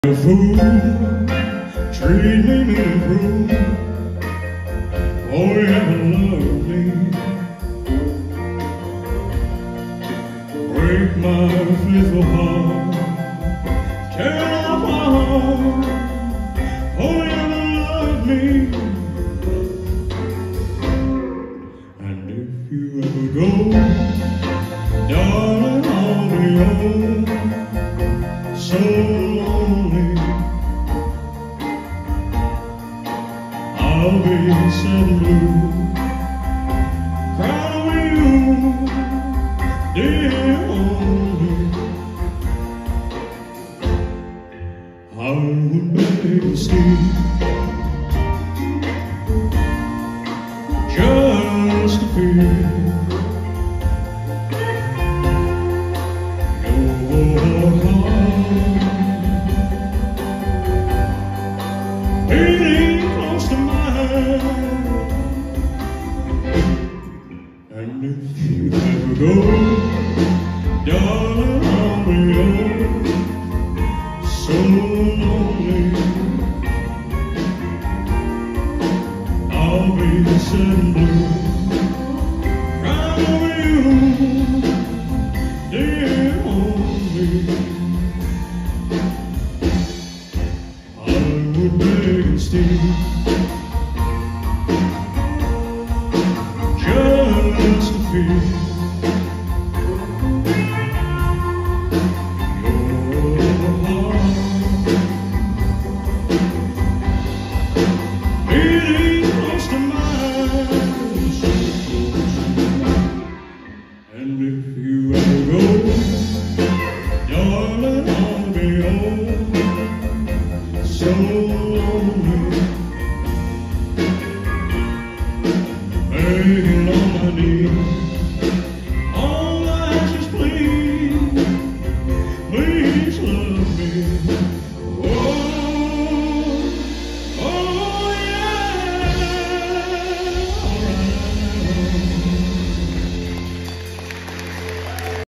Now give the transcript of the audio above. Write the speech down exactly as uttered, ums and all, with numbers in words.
A fool, treat me mean cruel. Oh, you haven't loved me. Break my faithful heart, tear apart. Oh, you haven't loved me. And if you ever go, darling, I'll be home. So lonely, I'll be sad and blue, crying with you, dear only. I would beg and steal just to feel beating close to mine. And if you ever go, darling, I'll be home. So lonely, I'll be sad and blue, crying over you, dear only. I would beg and steal just to feel your heart beating close to mine. And if you ever go, darling, I'll be home. So lonely, begging on my knees.